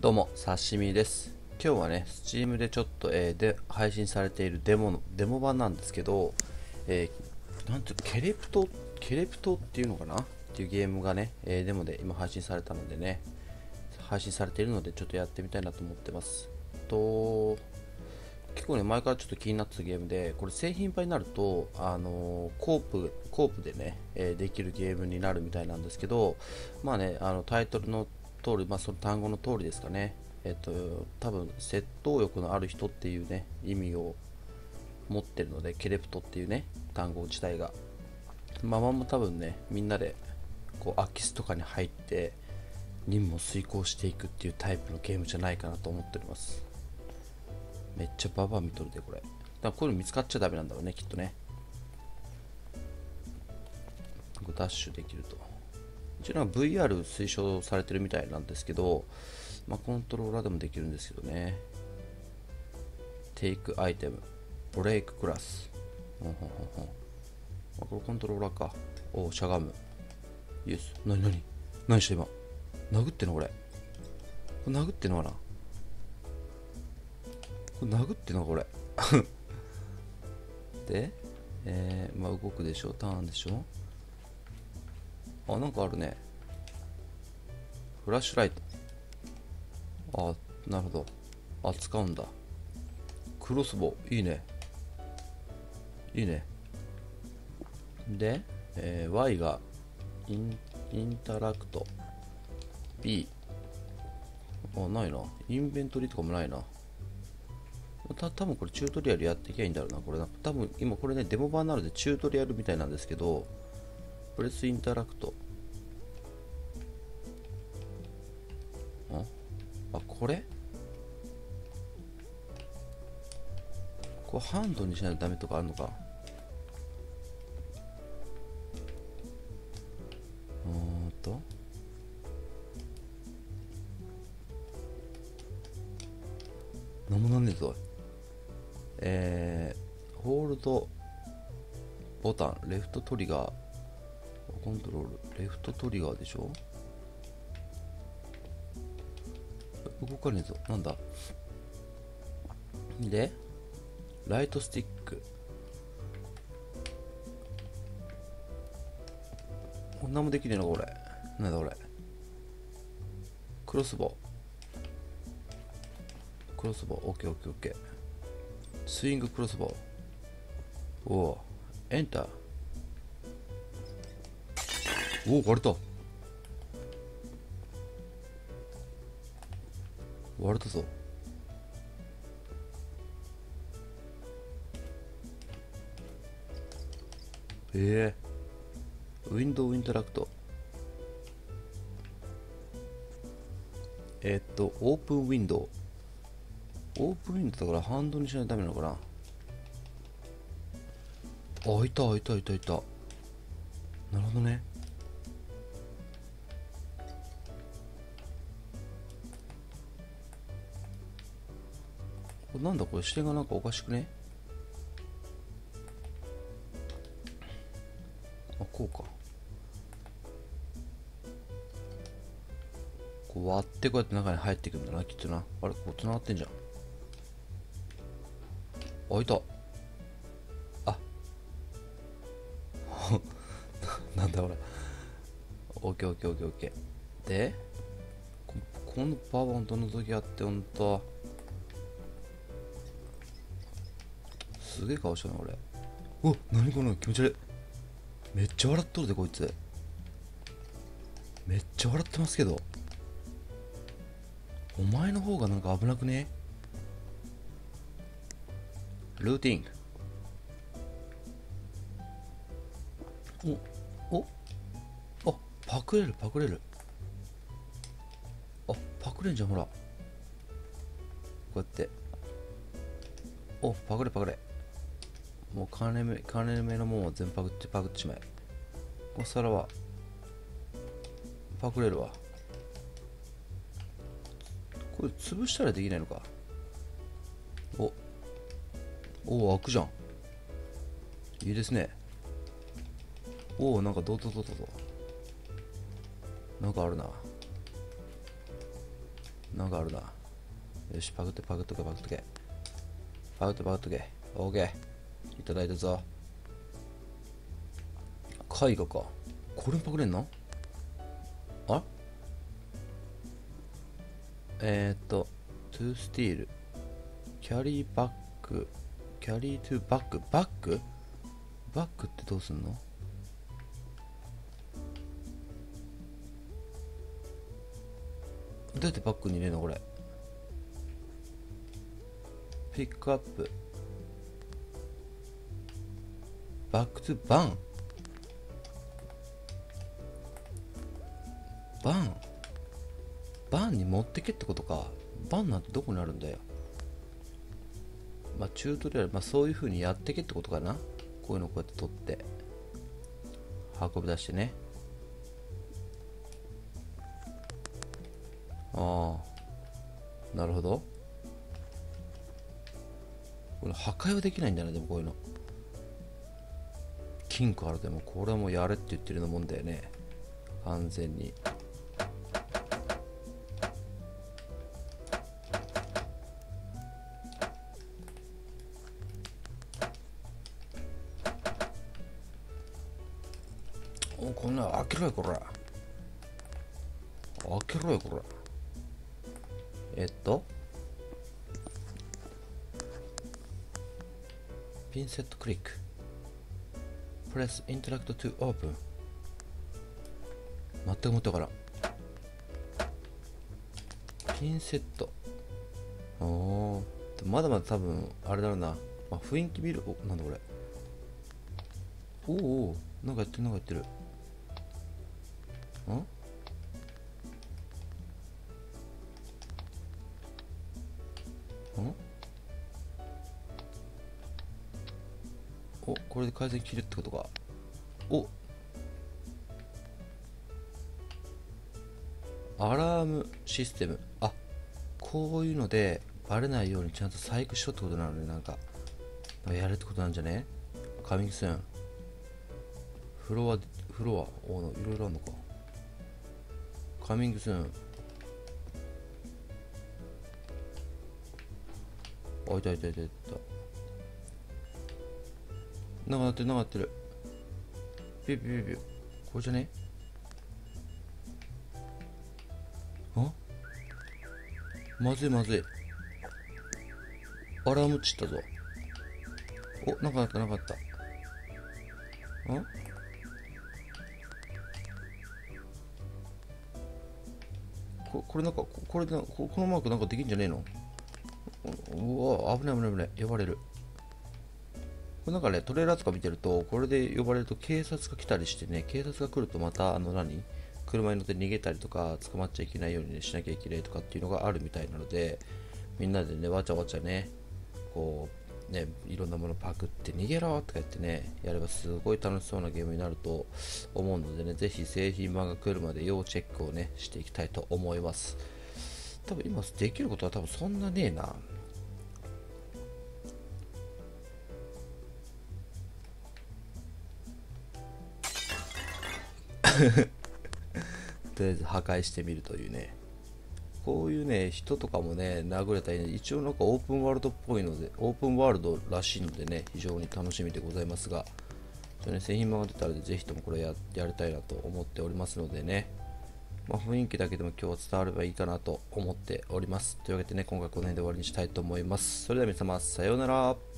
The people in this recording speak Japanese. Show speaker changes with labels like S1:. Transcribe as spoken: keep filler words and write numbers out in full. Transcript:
S1: どうも、刺身です。今日はね、Steam でちょっと、えーで配信されているデモのデモ版なんですけど、えーなんていうケレプト、ケレプトっていうのかなっていうゲームがね、えーデモで今配信されたのでね、配信されているのでちょっとやってみたいなと思ってます。と結構ね、前からちょっと気になってたゲームで、これ製品版になると、あのーコープ、コープでね、えーできるゲームになるみたいなんですけど、まあね、あのタイトルの通り、まあその単語の通りですかね。えっ、と、多分、窃盗欲のある人っていうね、意味を持ってるので、ケレプトっていうね、単語自体が。ママも多分ね、みんなで、こう、空き巣とかに入って、任務を遂行していくっていうタイプのゲームじゃないかなと思っております。めっちゃババア見とるでこれ。だからこういうの見つかっちゃダメなんだろうね、きっとね。こうダッシュできると。一応なんか ブイアール 推奨されてるみたいなんですけど、まあ、コントローラーでもできるんですけどね。テイクアイテム、ブレイククラス。ほんほんほんほん。あ、これコントローラーか。おう、しゃがむ。イエス。なになに何して今。殴ってんのこれ。これ殴ってんのかなこれ殴ってんのかこれ。で、えー、まあ動くでしょ、ターンでしょ。あ、なんかあるね。フラッシュライト。あ、なるほど。あ、使うんだ。クロスボウ。いいね。いいね。で、えー Y がイン、インタラクト。B。あ、ないな。インベントリとかもないな。た多分これチュートリアルやっていきゃいいんだろうな。これな。多分今これね、デモ版なのでチュートリアルみたいなんですけど、プレスインタラクト。あ、これこれハンドにしないとダメとかあるのか。うーんとなんもなんねえぞ。えー、ホールドボタン、レフトトリガー、コントロール、レフトトリガーでしょ。動かねえぞ。なんだで、ライトスティック。こんなもできねえのこれ。なんだこれ。クロスボウ。クロスボウ。オッケーオッケーオッケー。スイングクロスボウ。おお。エンター。おお、割れた。割れたぞ。ええー、ウィンドウインタラクト。えー、っと、オープンウィンドウ。オープンウィンドウだからハンドにしないとダメなのかな。あ、いたいたいたいた。なるほどね。これなんだこれ、視点がなんかおかしくね。あ、こうか。こう割ってこうやって中に入っていくんだな、きっとな。あれ、こう繋がってんじゃん。あ、いた。あ、なんだほら。オッケーオッケーオッケーオッケー。で、ここのババンどの時やってほんと。すげえ顔したな俺。お、なにこの気持ち悪い。めっちゃ笑っとるでこいつ。めっちゃ笑ってますけど。お前の方がなんか危なくね。ルーティン。おおあ、パクれるパクれる。あ、パクれんじゃんほら。こうやって。お、パクれパクれ。もう金目金目のもんは全部パクってパクってしまえ。この皿はパクれるわ。これ潰したらできないのか。おお、開くじゃん。いいですね。おお、なんかドドドドドなんかあるな。 なんかあるな。よし、パクってパクっとけパクっとけパクってパクっとけ。オーケー、いただいたぞ。絵画か。これもパクれんの？あ、えー、っとトゥースティール、キャリーバック、キャリートゥーバック、バックバックってどうすんの？どうやってバックに入れるのこれ。ピックアップ、バックトゥバン、バンバンに持ってけってことか。バンなんてどこにあるんだよ。まあチュートリアル、まあそういう風にやってけってことかな。こういうのこうやって取って運び出してね。ああ、なるほど。これ破壊はできないんだな。でもこういうの金からでもこれはもうやれって言ってるようなもんだよね、完全に。お、こんな開けろよこら、開けろよこら。えっとピンセットクリック、プレスインタラクトトゥオープン。全くもったからピンセット。おお、まだまだ多分あれだろうな、まあ、雰囲気見る。お、なんだこれ。おお、なんかやってるなんかやってる。んん、お、これで改善切るってことか。お、アラームシステム。あ、こういうのでバレないようにちゃんと細工しろってことなのね。なんかやるってことなんじゃね。カミングスーン、フロア、フロア、お、いろいろあるのか。カミングスーン。あ、いたいたいたいた。なんかなってるなんかなってる。ピュピュピュピュ。これじゃね。あ、まずいまずい。アラーム散ったぞ。お、なんかあったなんかあった。ん、ここれなんか、ここれでここのマークなんかできんじゃねえの。うわ、危ない危ない危ない。呼ばれる。これなんかね、トレーラーとか見てると、これで呼ばれると警察が来たりしてね、警察が来るとまた、あの何、車に乗って逃げたりとか、捕まっちゃいけないように、ね、しなきゃいけないとかっていうのがあるみたいなので、みんなでね、わちゃわちゃね、こう、ね、いろんなものパクって逃げろとか言ってね、やればすごい楽しそうなゲームになると思うのでね、ぜひ製品版が来るまで要チェックをね、していきたいと思います。多分今できることは多分そんなねえな。とりあえず破壊してみるというね。こういうね、人とかもね、殴れたりね、一応なんかオープンワールドっぽいので、オープンワールドらしいのでね、非常に楽しみでございますが、ね、製品版が出たらぜひともこれ や, やりたいなと思っておりますのでね、まあ、雰囲気だけでも今日は伝わればいいかなと思っております。というわけでね、今回この辺で終わりにしたいと思います。それでは皆様、さようなら。